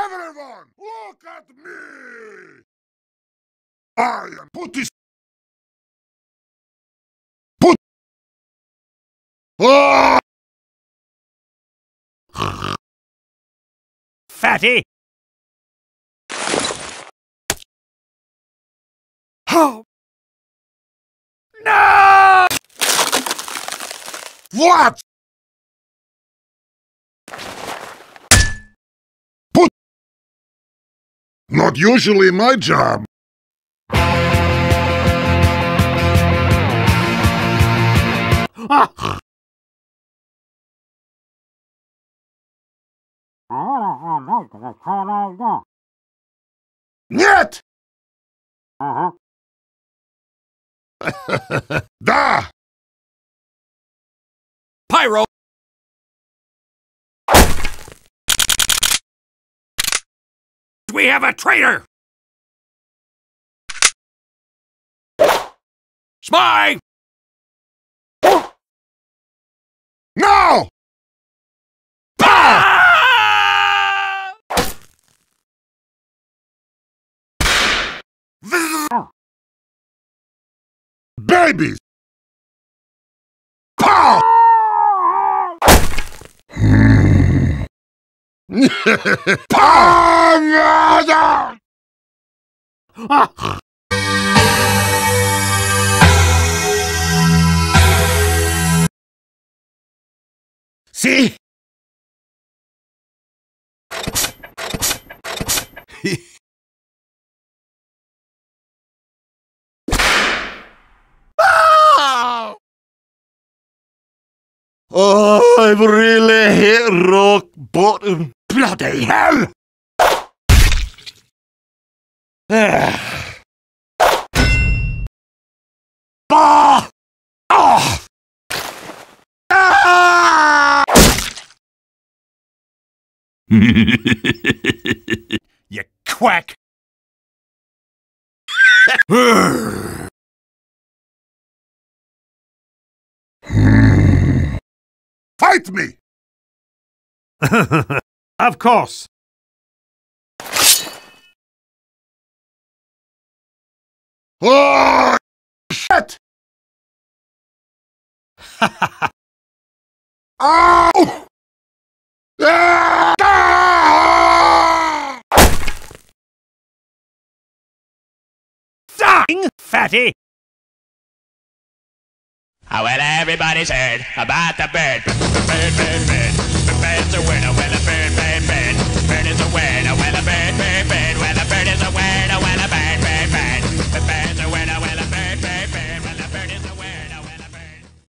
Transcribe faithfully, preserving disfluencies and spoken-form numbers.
Everyone, look at me! I am Putis. Put. Ah! Fatty! Oh! No! What? Put. Not usually my job. Ah! Нет! Uh-huh. Да! Pyro! We have a traitor! Spy! No! Ah! Babies! Pow! Pow! Ah! See? Oh, I've really hit rock bottom. Bloody hell! Ah! Oh! Ah! You quack! Fight me! Of course! Oh, shit! Oh! Ah! Dang, fatty! Oh, well, everybody's heard about the bird. Bird, bird, bird. The bird's a winner when a bird